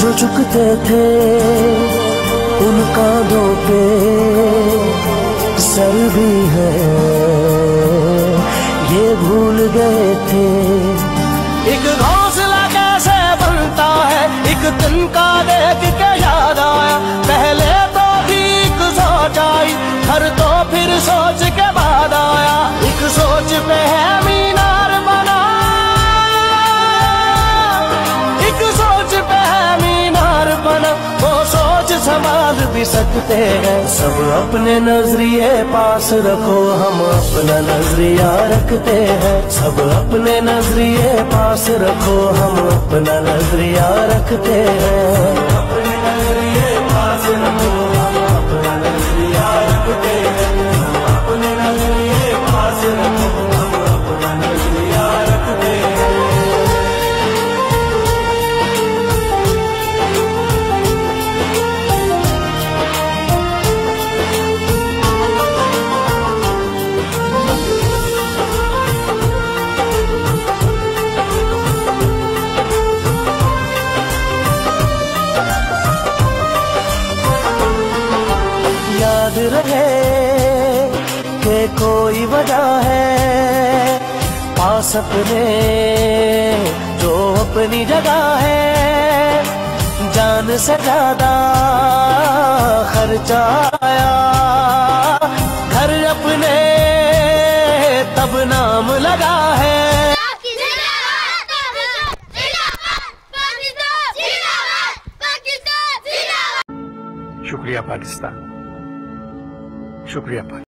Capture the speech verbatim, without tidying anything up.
जो झुकते थे उन कांधों पे सर भी है, ये भूल गए थे। एक घोंसला कैसे बनता है, एक तिनका देख के याद आया। पहले तो ठीक सोच आई, घर तो फिर सोच के बाद आया। एक सोच पे है मीनार बना, एक सोच पे है मीनार बना। वो सोच संभाल भी सकते हैं। सब अपने नजरिए पास रखो, हम अपना नजरिया रखते हैं। सब अपने नजरिए पास रखो, हम अपना नजरिया रखते हैं। अपने नजरिए पास रखो, हम अपना नजरिया रखते हैं। अपने नजरिए पास रखो, हम अपना नजरिया रखते हैं। याद रहे कि कोई वजह है, पास अपने जो अपनी जगह है। जान से ज्यादा खर्चा आया, घर अपने तब नाम लगा है। शुक्रिया पाकिस्तान, शुक्रिया पाकिस्तान।